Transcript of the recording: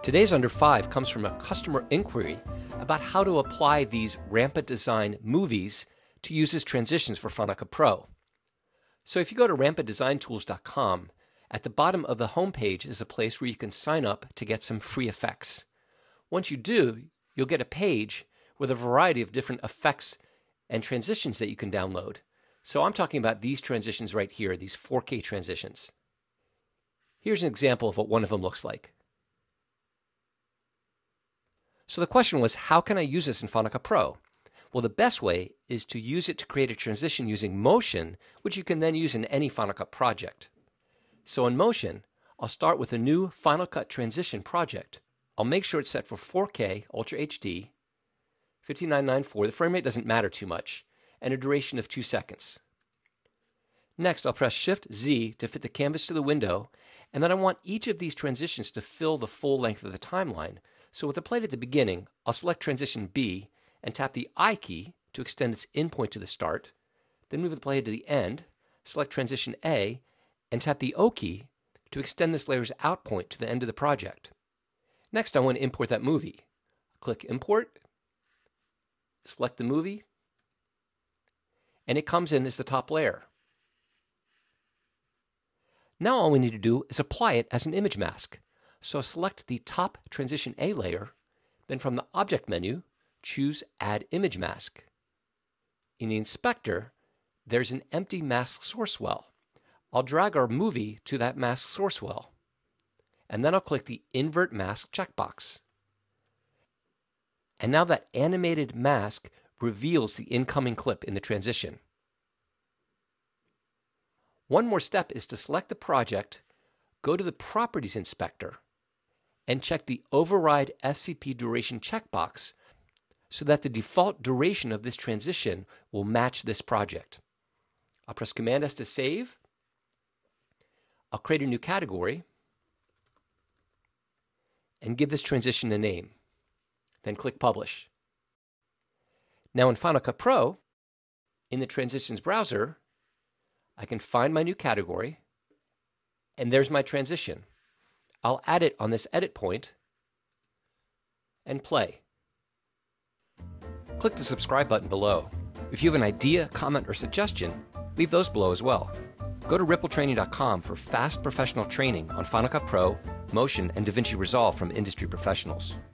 Today's Under 5 comes from a customer inquiry about how to apply these Rampa Design movies to use as transitions for Final Cut Pro. So if you go to rampaddesigntools.com, at the bottom of the home page is a place where you can sign up to get some free effects. Once you do, you'll get a page with a variety of different effects and transitions that you can download. So I'm talking about these transitions right here, these 4K transitions. Here's an example of what one of them looks like. So the question was, how can I use this in Final Cut Pro? Well, the best way is to use it to create a transition using Motion, which you can then use in any Final Cut project. So in Motion, I'll start with a new Final Cut transition project. I'll make sure it's set for 4K Ultra HD, 5994, the frame rate doesn't matter too much, and a duration of 2 seconds. Next, I'll press Shift-Z to fit the canvas to the window, and then I want each of these transitions to fill the full length of the timeline. So with the plate at the beginning, I'll select Transition B and tap the I key to extend its in point to the start, then move the plate to the end, select Transition A, and tap the O key to extend this layer's out point to the end of the project. Next, I want to import that movie. Click Import, select the movie, and it comes in as the top layer. Now all we need to do is apply it as an image mask. So select the top Transition A layer, then from the Object menu, choose Add Image Mask. In the inspector, there's an empty mask source well. I'll drag our movie to that mask source well, and then I'll click the Invert Mask checkbox. And now that animated mask reveals the incoming clip in the transition. One more step is to select the project, go to the Properties Inspector, and check the Override FCP Duration checkbox so that the default duration of this transition will match this project. I'll press Command-S to save. I'll create a new category and give this transition a name. Then click Publish. Now in Final Cut Pro, in the Transitions browser, I can find my new category, and there's my transition. I'll add it on this edit point and play. Click the subscribe button below. If you have an idea, comment, or suggestion, leave those below as well. Go to rippletraining.com for fast professional training on Final Cut Pro, Motion, and DaVinci Resolve from industry professionals.